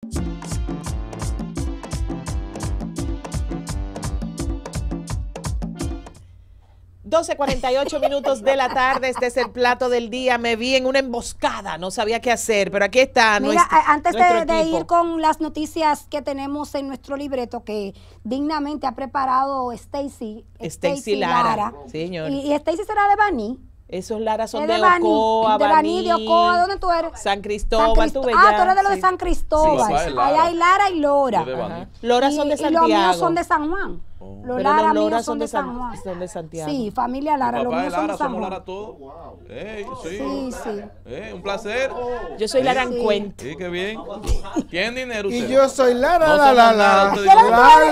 12:48 de la tarde, este es el plato del día. Me vi en una emboscada, no sabía qué hacer, pero aquí está. Mira, antes nuestro de equipo. ir con las noticias que tenemos en nuestro libreto, que dignamente ha preparado Stacy Lara. Señor. Y Stacy será de Baní. Esos Lara son Es de Baní, Ocoa, de Baní, de Ocoa. ¿Dónde tú eres? San Cristóbal, tú ves tú eres de los sí. de San Cristóbal. Sí, Allá hay Lara y Lora. Ajá. Lora son de Y Santiago. los míos son de San Juan. Oh. Los Pero Lara los Lora míos son de San Juan. Son de Santiago. Sí, familia Lara. Mi Los papá míos es son de Lara, San somos Juan. Lara todos. Sí. Sí, sí. Un placer. Yo soy Larancuente. Sí, qué bien. ¿Quién dinero Y usted? yo soy Lara, No la, somos la, nada, la, usted la, dice-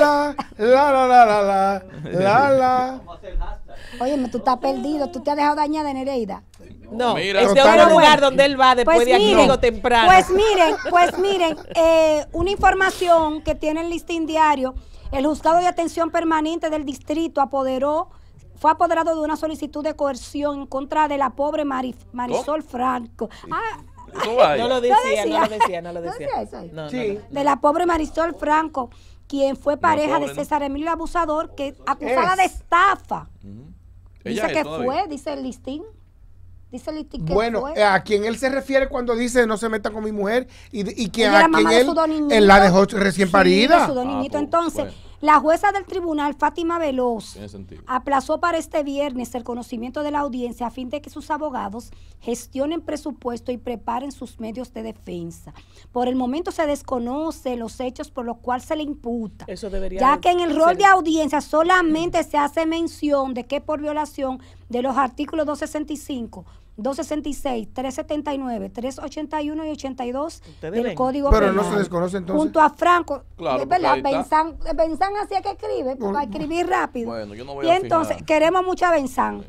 la. Óyeme, tú estás perdido. Tú te has dejado dañada en Nereida. No, Mira. es de Pero otro bueno. lugar donde él va después de aquí, digo, temprano. Pues miren, una información que tiene el Listín Diario. El juzgado de atención permanente del distrito fue apoderado de una solicitud de coerción en contra de la pobre Marisol Franco. ¿Cómo va ahí? No lo decía, no lo decía, no lo ¿No decía. decía eso ahí? No, Sí. no. De la pobre Marisol Franco, quien fue pareja pobre, de ¿no? César Emilio Abusador, que acusada de estafa. Ella Dice es que todavía. fue, dice el Listín. Dice el Listín que Bueno, fue. a quien él se refiere cuando dice no se meta con mi mujer y que Ella era a quien mamá de él, sus dos niñitos. él la dejó recién Sí, parida. de sus dos niñitos. pues, Entonces, bueno. la jueza del tribunal, Fátima Veloz, Tiene sentido. aplazó para este viernes el conocimiento de la audiencia a fin de que sus abogados gestionen presupuesto y preparen sus medios de defensa. Por el momento se desconoce los hechos por los cuales se le imputa, Eso debería ya que en el rol ser- de audiencia solamente se hace mención de que por violación de los artículos 265, 266, 379, 381 y 82 Ustedes del ven. Código Pero Penal. no se desconoce entonces. Junto a Franco, Claro, es porque verdad, ahí está. Benzán hacía que escribe, para escribir rápido. Bueno, yo no voy y a entonces, fijar. queremos mucha Benzán.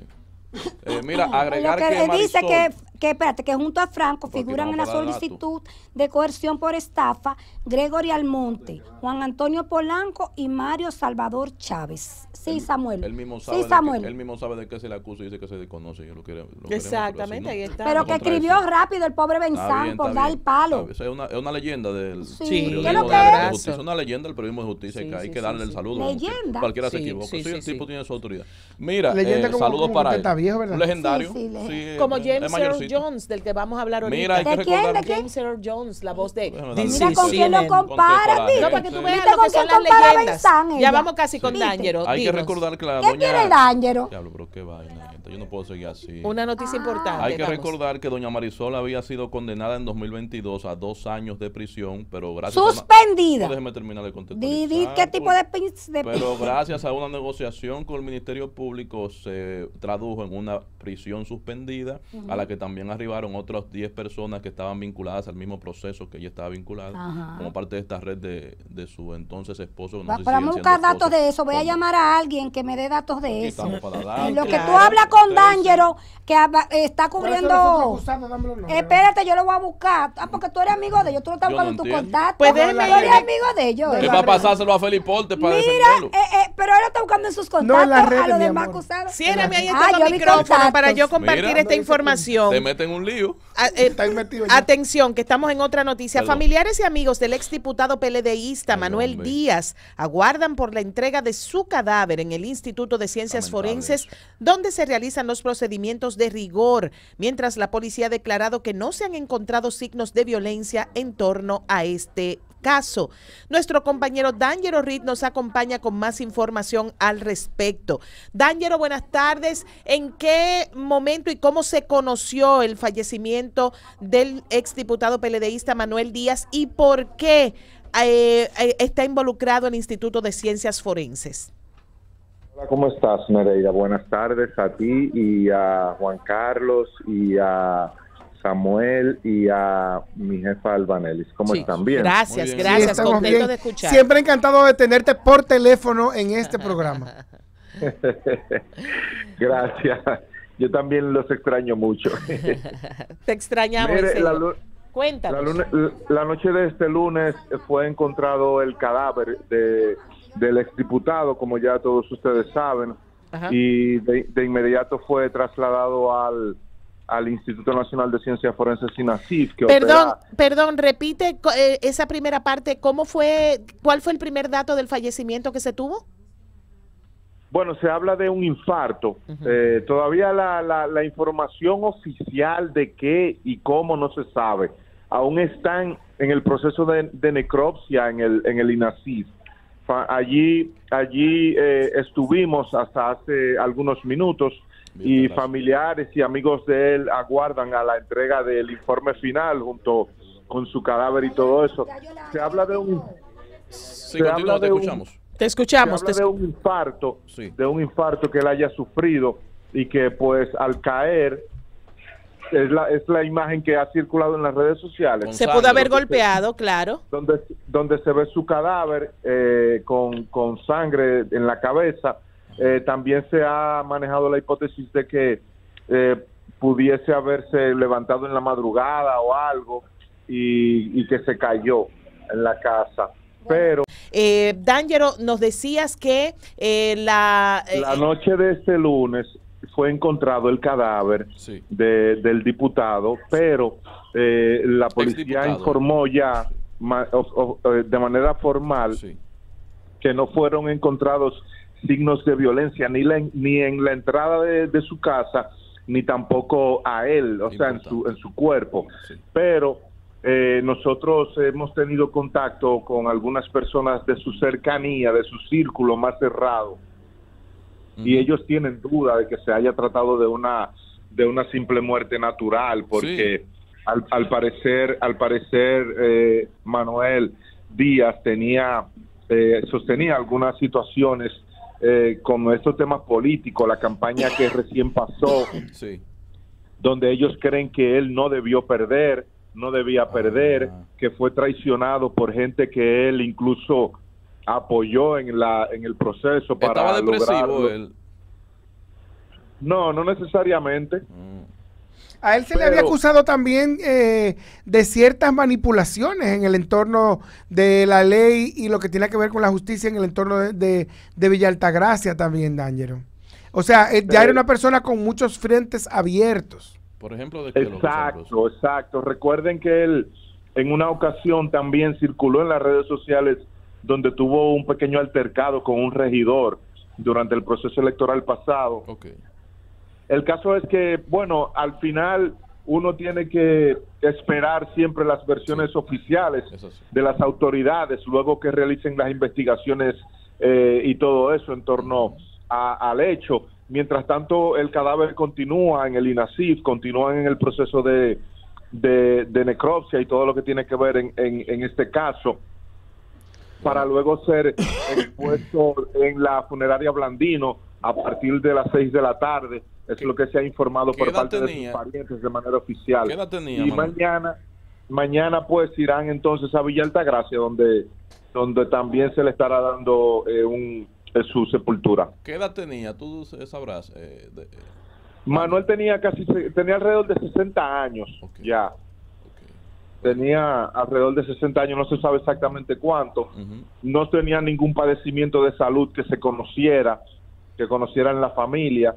Mira, agregar Lo que dice Marisol- que junto a Franco Porque figuran en vamos la para dar solicitud de coerción por estafa Gregory Almonte, Juan Antonio Polanco y Mario Salvador Chávez. Sí, Samuel. Él mismo sabe, Sí, Samuel. él mismo sabe de qué se le acusa y dice que se desconoce. Yo lo queremos, Exactamente, ahí está. Pero No que contra escribió eso. rápido el pobre Está Benzán bien, por está dar bien, el palo. está bien. Esa es una leyenda del Sí. periodismo ¿Qué es lo de que de es? justicia. Una leyenda del periodismo de justicia Sí, que hay sí, que sí, darle el sí. saludo. Leyenda. Cualquiera se Sí, equivoca. sí, Sí, sí, el tipo sí. tiene su autoridad. Mira, Leyenda como saludos que para usted él. está viejo, ¿verdad? Un legendario. Sí, Como es James Earl mayorcito. Jones, del que vamos a hablar ahorita. Mira, hay que ¿De quién? recordar. ¿De quién? James Earl Jones, la voz de Bueno, This Mira is con quién lo CNN. compara, Contexto, No, ¿viste? para que tú veas ¿Viste lo con que son quién las compara leyendas. Benzán Ya ella? vamos casi con ¿Viste? Dángero. Hay que dinos. recordar que la ¿Qué doña... quiere el Dángero? Diablo, pero qué vaina, gente. Yo no puedo seguir así. Una noticia importante. Hay que vamos. recordar que doña Marisol había sido condenada en 2022 a 2 años de prisión, pero gracias a Suspendida. Déjeme terminar de contestar. Di qué tipo de... Pero gracias a una negociación con el Ministerio Público se tradujo en una prisión suspendida, a la que también arribaron otras 10 personas que estaban vinculadas al mismo proceso que ella estaba vinculada, Ajá. como parte de esta red de su entonces esposo. No sé si Vamos a siguen buscar siendo datos de esposos. eso. Voy a ¿Cómo? llamar a alguien que me dé datos de Aquí eso. estamos para dar. En lo que Claro. tú hablas con Sí. Dángero, que está ¿Cuáles son los otros cubriendo... acusados? Dame los nombres. Espérate, yo lo voy a buscar. Ah, porque tú eres amigo de ellos. Tú lo estás Yo buscando no en tu entiendo. contacto. Pues Tú déjeme eres ir. amigo de ellos. Es para pasárselo a Felipe Porte para Mira, defenderlo. pero él lo está buscando en sus No en contactos las redes, a los mi demás amor. acusados. Ciérrame ahí Ah, este yo vi micrófono para contactos. yo compartir Mira. esta información. Te meten en un lío. Está ahí metido ya. Atención, que estamos en otra noticia. Perdón. Familiares y amigos del exdiputado PLDista Ay, Manuel hombre. Díaz aguardan por la entrega de su cadáver en el Instituto de Ciencias Lamentable Forenses, eso. donde se realizan los procedimientos de rigor, mientras la policía ha declarado que no se han encontrado signos de violencia en torno a este caso. Nuestro compañero Dángero Reed nos acompaña con más información al respecto. Dángero, buenas tardes. ¿En qué momento y cómo se conoció el fallecimiento del exdiputado PLDista Manuel Díaz y por qué está involucrado el Instituto de Ciencias Forenses? Hola, ¿cómo estás, Nereida? Buenas tardes a ti y a Juan Carlos y a Samuel y a mi jefa Albanelis. ¿Cómo Sí. están? Bien. Gracias, Muy bien. gracias. estamos Contento bien. de escuchar. Siempre encantado de tenerte por teléfono en este programa. Gracias. Yo también los extraño mucho. Te extrañamos. Mire, en serio. la Cuéntanos. la noche de este lunes fue encontrado el cadáver del exdiputado, como ya todos ustedes saben, Ajá. y de inmediato fue trasladado al Instituto Nacional de Ciencias Forenses INACIF. Que Perdón, repite esa primera parte. ¿Cuál fue el primer dato del fallecimiento que se tuvo? Bueno, se habla de un infarto. Todavía la información oficial de qué y cómo no se sabe. Aún están en el proceso de necropsia en el INACIF. Allí estuvimos hasta hace algunos minutos y familiares y amigos de él aguardan a la entrega del informe final junto con su cadáver y todo eso. Se habla de un... Sí, continúa, te escuchamos. Te escuchamos. Se habla de un infarto, sí, de un infarto que él haya sufrido y que pues al caer es la imagen que ha circulado en las redes sociales. Se pudo haber golpeado, claro. Donde se ve su cadáver con sangre en la cabeza. También se ha manejado la hipótesis de que pudiese haberse levantado en la madrugada o algo y que se cayó en la casa. Pero D'Angelo, nos decías que la noche de este lunes fue encontrado el cadáver del diputado, pero la policía informó ya de manera formal que no fueron encontrados signos de violencia ni en la entrada de su casa, ni tampoco a él, o sea, en su cuerpo. Pero nosotros hemos tenido contacto con algunas personas de su cercanía, de su círculo más cerrado, y ellos tienen duda de que se haya tratado de una simple muerte natural, porque al parecer Manuel Díaz sostenía algunas situaciones con estos temas políticos, la campaña que recién pasó, donde ellos creen que él no debía perder, que fue traicionado por gente que él incluso apoyó en el proceso para ¿Estaba depresivo lograrlo. él? No necesariamente. A él se le había acusado también de ciertas manipulaciones en el entorno de la ley y lo que tiene que ver con la justicia en el entorno de Villa Altagracia también, D'Angelo. O sea, ya era una persona con muchos frentes abiertos. Por ejemplo, Exacto. Recuerden que él en una ocasión también circuló en las redes sociales donde tuvo un pequeño altercado con un regidor durante el proceso electoral pasado. El caso es que, bueno, al final uno tiene que esperar siempre las versiones oficiales de las autoridades, luego que realicen las investigaciones y todo eso en torno al hecho. Mientras tanto, el cadáver continúa en el INACIF, continúa en el proceso de necropsia y todo lo que tiene que ver en este caso, para luego ser expuesto en la funeraria Blandino a partir de las 6 de la tarde. Es lo que se ha informado por parte de sus parientes de manera oficial. ¿Qué edad tenía, y mañana pues irán entonces a Villa Altagracia, donde también se le estará dando su sepultura. ¿Qué edad tenía? Tú sabrás. Manuel tenía alrededor de 60 años ya. Tenía alrededor de 60 años, no se sabe exactamente cuánto. No tenía ningún padecimiento de salud que se conociera en la familia.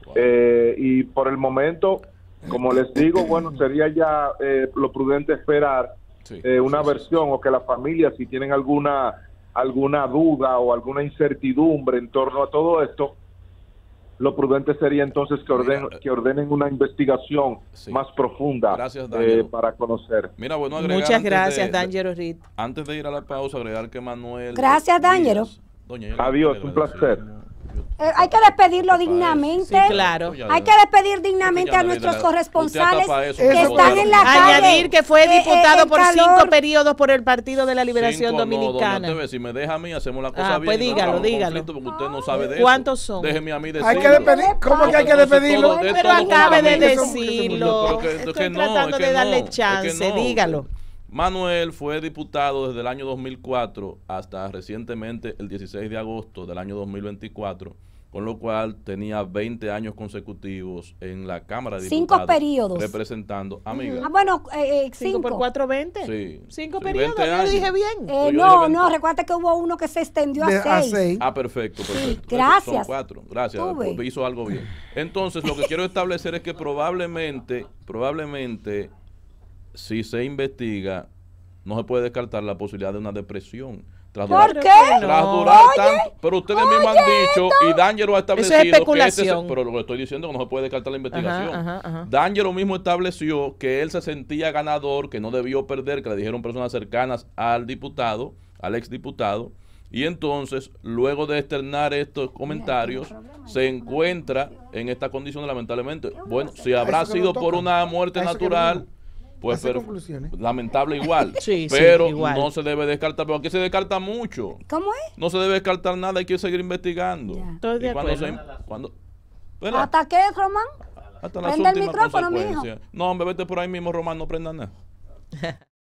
Y por el momento, como les digo, bueno, sería ya lo prudente esperar una versión, o que la familia, si tienen alguna duda o alguna incertidumbre en torno a todo esto, lo prudente sería entonces que ordenen una investigación más profunda para conocer. Mira, bueno, agregar muchas gracias, D'Angelo Reed. Antes de ir a la pausa, agregar que Manuel... Gracias, D'Angelo. Adiós, un placer. Hay que despedirlo dignamente. Sí, claro. Hay que despedir dignamente a nuestros corresponsales que están en la calle. Añadir que fue diputado por 5 periodos por el Partido de la Liberación Dominicana. No, si me deja a mí, hacemos la cosa bien. Pues dígalo. Porque usted no sabe de ¿Cuántos eso. son? Déjeme a mí decirlo. Hay que despedir. ¿Cómo que hay que despedirlo? Pero acabe de decirlo. Estoy tratando de darle chance. Dígalo. Manuel fue diputado desde el año 2004 hasta recientemente el 16 de agosto del año 2024 con lo cual tenía 20 años consecutivos en la Cámara de 5 Diputados. periodos. Representando, amiga. Ah, bueno, 5 por 5. 4, 20. Sí. 5 Sí, periodos, 20 yo años. dije bien. Yo dije No, 20. recuerda que hubo uno que se extendió a A 6. 6. Ah, perfecto, perfecto. gracias. Son 4. Gracias. Tú ves. Hizo algo bien. Entonces, lo que quiero establecer es que probablemente, si se investiga, no se puede descartar la posibilidad de una depresión. Tras ¿Por durar- qué? Tras durar tanto, pero ustedes mismos han dicho, y D'Angelo ha establecido que especulación. pero lo que estoy diciendo es que no se puede descartar la investigación. Ajá. D'Angelo mismo estableció que él se sentía ganador, que no debió perder, que le dijeron personas cercanas al diputado, al exdiputado, y entonces, luego de externar estos comentarios, se encuentra en esta condición lamentablemente. Bueno, si habrá eso que sido nos por toca. una muerte A eso que natural, venimos. pues Hacer pero, conclusiones. lamentable igual. Sí, pero igual. no se debe descartar, pero aquí se descarta mucho. ¿Cómo es? No se debe descartar nada, hay que seguir investigando. Ya. Estoy de Y cuando acuerdo. ¿verdad? ¿Hasta qué, Román? Hasta las Prende el últimas micrófono, mijo. consecuencias. No, hombre, vete por ahí mismo, Román, no prenda nada.